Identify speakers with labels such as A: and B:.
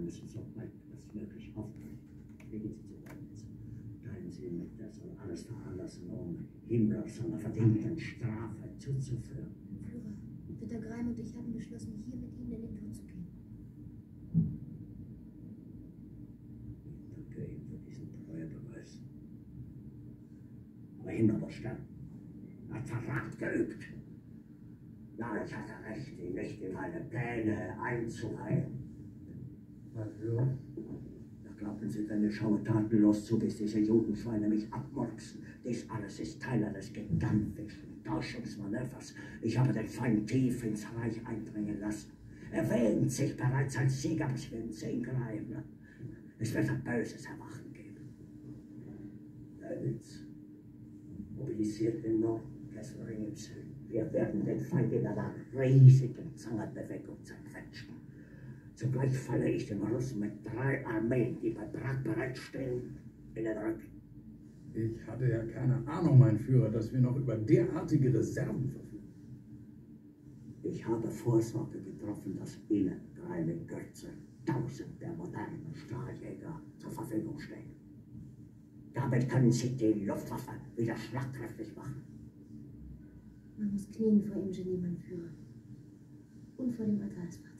A: müssen so weit als möglich aufbrechen. Legen Sie zu Leibniz. Teilen Sie mit, er soll alles veranlassen, um Himmler seiner verdienten Strafe zuzuführen.
B: Führer, Ritter Greim und ich haben beschlossen, hier mit Ihnen in den Tod zu gehen.
A: Ich danke Ihnen für diesen Treuebeweis. Aber Himmler muss sterben. Er hat Verrat geübt. Ja, ich hatte recht, ihn nicht in meine Pläne einzuweihen.
C: Mein Führer?
A: Ja, glauben Sie, denn ich schaue tatenlos zu, bis diese Judenschweine mich abmurksen? Dies alles ist Teil eines gigantischen Täuschungsmanövers. Ich habe den Feind tief ins Reich eindringen lassen. Er wähnt sich bereits als Sieger, bis wir ihn sehen greifen. Es wird ein böses Erwachen geben. Leibniz mobilisiert den Norden, Kesselring im Süden. Wir werden den Feind in einer riesigen Zangenbewegung zerquetschen. Zugleich falle ich den Russen mit 3 Armeen, die bei Prag bereitstehen, in den Rücken.
C: Ich hatte ja keine Ahnung, mein Führer, dass wir noch über derartige Reserven verfügen.
A: Ich habe Vorsorge getroffen, dass Ihnen, Greim in Kürze, 1000 der modernen Strahljäger zur Verfügung stehen. Damit können Sie die Luftwaffe wieder schlagkräftig machen.
B: Man muss knien vor ihm, Genie, mein Führer. Und vor dem Altarsvater.